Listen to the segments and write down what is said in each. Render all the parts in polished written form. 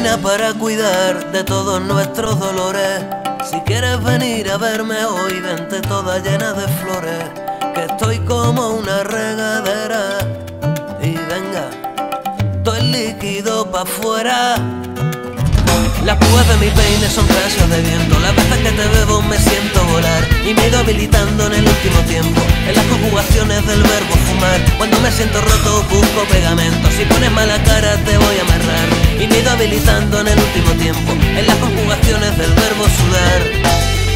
medicina para cuidar de todos nuestros dolores. Si quieres venir a verme hoy, vente toda llena de flores, que estoy como una regadera. Y venga, todo el líquido pa' afuera. Las púas de mi peine son rayos de viento. Las veces que te bebo me siento volar y me he ido habilitando en el último tiempo en las conjugaciones del verbo fumar. Cuando me siento roto busco pegamento. Si pones mala cara te voy a amarrar. Y me he ido habilitando en el último tiempo en las conjugaciones del verbo sudar.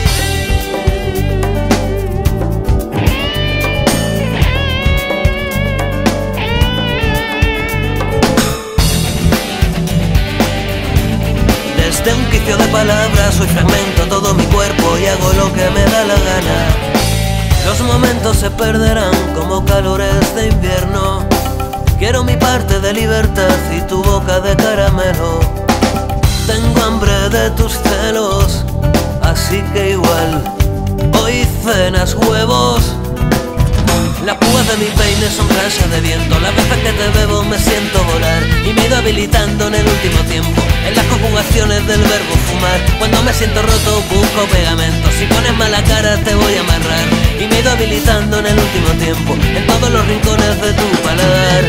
De un quicio de palabras soy fragmento todo mi cuerpo y hago lo que me da la gana. Los momentos se perderán como calores de invierno. Quiero mi parte de libertad y tu boca de caramelo. Tengo hambre de tus celos, así que igual hoy cenas huevos. Las púas de mi peine son rayos de viento. Las veces que te bebo me siento volar y me he ido habilitando en el último tiempo en las conjugaciones del verbo fumar. Cuando me siento roto busco pegamento. Si pones mala cara te voy a amarrar. Y me he ido habilitando en el último tiempo en todos los rincones de tu paladar.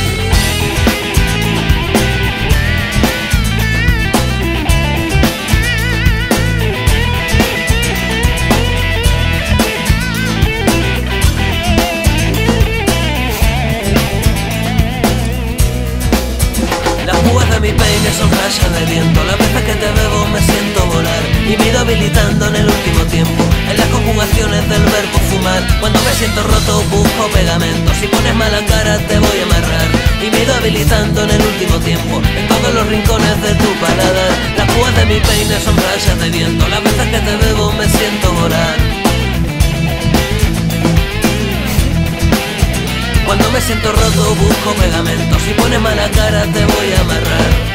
Mi peine son rayas de viento. Las veces que te bebo me siento volar y me he ido habilitando en el último tiempo en las conjugaciones del verbo fumar. Cuando me siento roto busco pegamento. Si pones mala cara te voy a amarrar. Y me he ido habilitando en el último tiempo en todos los rincones de tu paladar. Las púas de mi peine son rayas de viento. Las veces que te bebo me siento volar. Cuando me siento roto busco pegamento. Si pones mala cara te voy a amarrar.